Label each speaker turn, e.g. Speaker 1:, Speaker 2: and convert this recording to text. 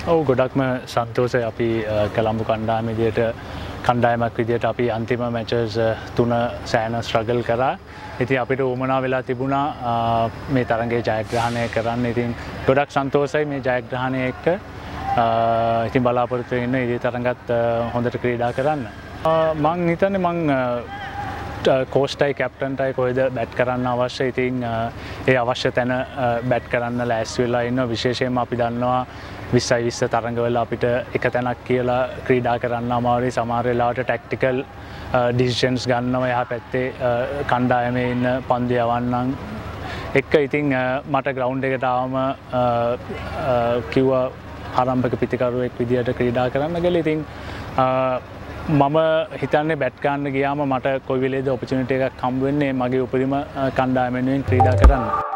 Speaker 1: ඔව් ගොඩක්ම සන්තෝෂයි අපි කොළඹ කණ්ඩායමක් විදියට අපි අන්තිම මැචස් 3 සෑහෙන ස්ට්‍රගල් කරා. ඉතින් අපිට උවමනා වෙලා තිබුණා මේ තරගයේ ජයග්‍රහණය කරන්න. ඉතින් ගොඩක් සන්තෝෂයි මේ ජයග්‍රහණය එක්ක. ඉතින් බලාපොරොත්තු වෙන්න ඉදිරි තරඟත් හොඳට ක්‍රීඩා කරන්න. මං හිතන්නේ කෝස්ටයි කැප්ටන්ටයි කොහෙද බැට් කරන්න අවශ්‍ය. ඉතින් ඒ අවශ්‍ය තැන බැට් කරන්න ලෑස්ති වෙලා ඉන්නවා. විශේෂයෙන්ම අපි දන්නවා 20 තරඟවල අපිට එක තැනක් කියලා ක්‍රීඩා කරන්න අමාරුයි. සමහර වෙලාවට ටැක්ටිකල් ඩිසිෂන්ස් ගන්නවා එහා පැත්තේ කණ්ඩායමේ ඉන්න පන්දු යවන්නම් එක්ක. ඉතින් මට ග්‍රවුන්ඩ් එකට ආවම කිව්වා ආරම්භක පිතිකරුවෙක් විදියට ක්‍රීඩා කරන්න කියලා. ඉතින් මම හිතන්නේ බැට් ගන්න ගියාම මට කොයි වෙලේද ඔපචුනිටි එකක් හම්බ වෙන්නේ මගේ උපරිම කණ්ඩායම වෙනුවෙන් ක්‍රීඩා කරන්න.